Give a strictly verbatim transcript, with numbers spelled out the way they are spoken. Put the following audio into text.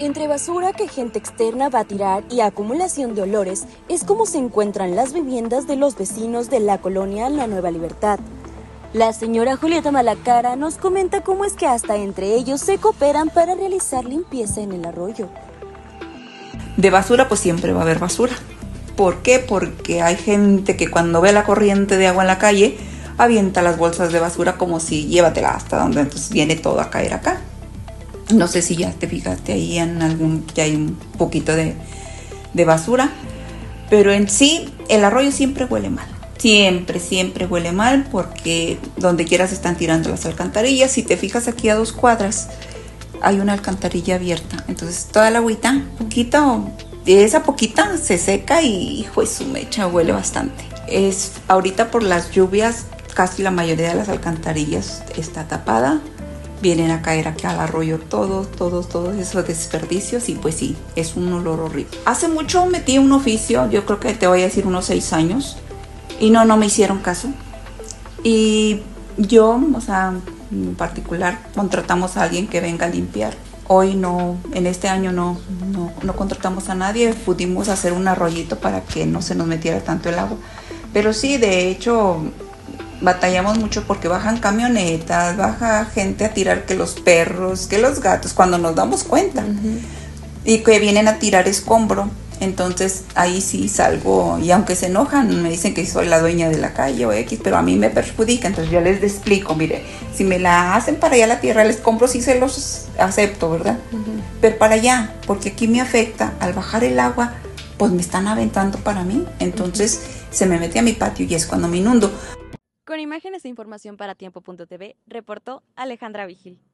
Entre basura que gente externa va a tirar y acumulación de olores, es como se encuentran las viviendas de los vecinos de la colonia La Nueva Libertad. La señora Julieta Malacara nos comenta cómo es que hasta entre ellos se cooperan para realizar limpieza en el arroyo. De basura, pues siempre va a haber basura. ¿Por qué? Porque hay gente que cuando ve la corriente de agua en la calle, avienta las bolsas de basura como si llévatela hasta donde, entonces viene todo a caer acá. No sé si ya te fijaste ahí en algún, que hay un poquito de, de basura, pero en sí el arroyo siempre huele mal. Siempre, siempre huele mal porque donde quiera se están tirando las alcantarillas. Si te fijas aquí a dos cuadras, hay una alcantarilla abierta. Entonces toda la agüita, poquita, esa poquita se seca y hijo de su mecha, huele bastante. Es, ahorita por las lluvias, casi la mayoría de las alcantarillas está tapada. Vienen a caer aquí al arroyo todos, todos, todos esos desperdicios y pues sí, es un olor horrible. Hace mucho metí un oficio, yo creo que te voy a decir unos seis años, y no, no me hicieron caso. Y yo, o sea, en particular, contratamos a alguien que venga a limpiar. Hoy no, en este año no, no, no contratamos a nadie, pudimos hacer un arroyito para que no se nos metiera tanto el agua. Pero sí, de hecho, batallamos mucho porque bajan camionetas, baja gente a tirar que los perros, que los gatos, cuando nos damos cuenta. Uh-huh. Y que vienen a tirar escombro. Entonces ahí sí salgo, y aunque se enojan, me dicen que soy la dueña de la calle o X, pero a mí me perjudica. Entonces yo les explico, mire, si me la hacen para allá la tierra, el escombro sí se los acepto, ¿verdad? Uh-huh. Pero para allá, porque aquí me afecta, al bajar el agua, pues me están aventando para mí. Entonces uh-huh. se me mete a mi patio y es cuando me inundo. Con imágenes e información para tiempo punto t v, reportó Alejandra Vigil.